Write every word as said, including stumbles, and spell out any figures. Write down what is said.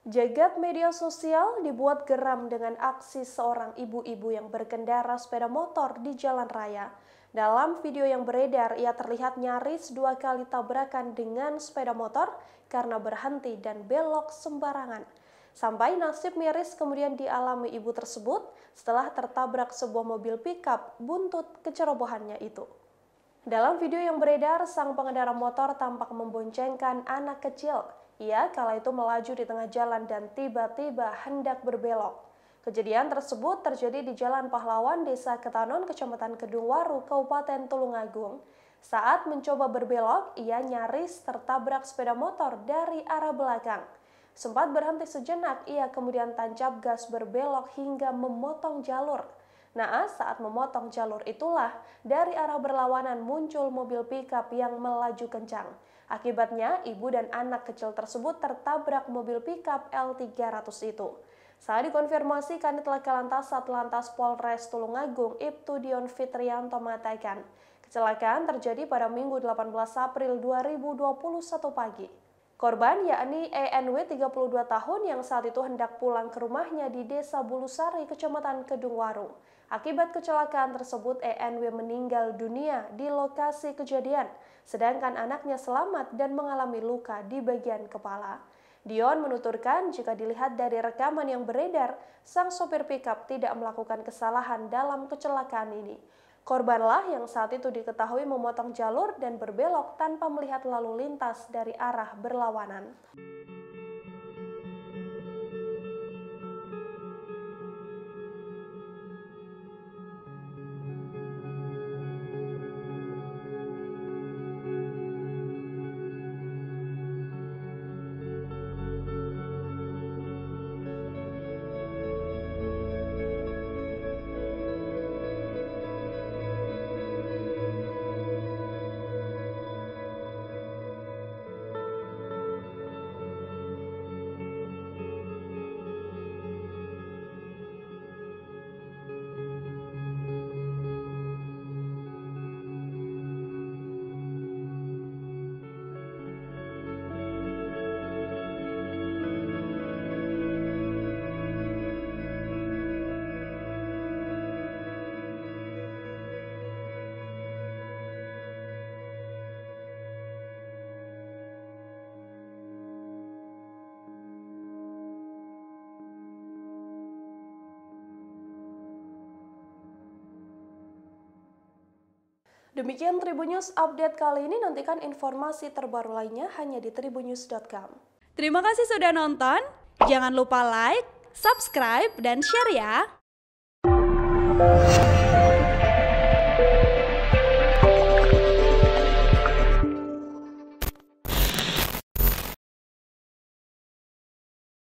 Jagat media sosial dibuat geram dengan aksi seorang ibu-ibu yang berkendara sepeda motor di jalan raya. Dalam video yang beredar, ia terlihat nyaris dua kali tabrakan dengan sepeda motor karena berhenti dan belok sembarangan. Sampai nasib miris kemudian dialami ibu tersebut setelah tertabrak sebuah mobil pickup buntut kecerobohannya itu. Dalam video yang beredar, sang pengendara motor tampak memboncengkan anak kecil. Ia kala itu melaju di tengah jalan dan tiba-tiba hendak berbelok. Kejadian tersebut terjadi di Jalan Pahlawan, Desa Ketanon, Kecamatan Kedungwaru, Kabupaten Tulungagung. Saat mencoba berbelok, ia nyaris tertabrak sepeda motor dari arah belakang. Sempat berhenti sejenak, ia kemudian tancap gas berbelok hingga memotong jalur. Naas saat memotong jalur itulah dari arah berlawanan muncul mobil pickup yang melaju kencang. Akibatnya ibu dan anak kecil tersebut tertabrak mobil pickup L tiga ratus itu. Saat dikonfirmasi Kanit Laka Lantas Satlantas Polres Tulungagung, Ibtu Dion Fitrianto mengatakan, kecelakaan terjadi pada Minggu delapan belas April dua ribu dua puluh satu pagi. Korban yakni E N W tiga puluh dua tahun yang saat itu hendak pulang ke rumahnya di Desa Bulusari, Kecamatan Kedungwaru. Akibat kecelakaan tersebut, E N W meninggal dunia di lokasi kejadian, sedangkan anaknya selamat dan mengalami luka di bagian kepala. Dion menuturkan jika dilihat dari rekaman yang beredar, sang sopir pickup tidak melakukan kesalahan dalam kecelakaan ini. Korbanlah yang saat itu diketahui memotong jalur dan berbelok tanpa melihat lalu lintas dari arah berlawanan. Demikian Tribun News Update kali ini, nantikan informasi terbaru lainnya hanya di tribunnews dot com. Terima kasih sudah nonton, jangan lupa like, subscribe, dan share ya!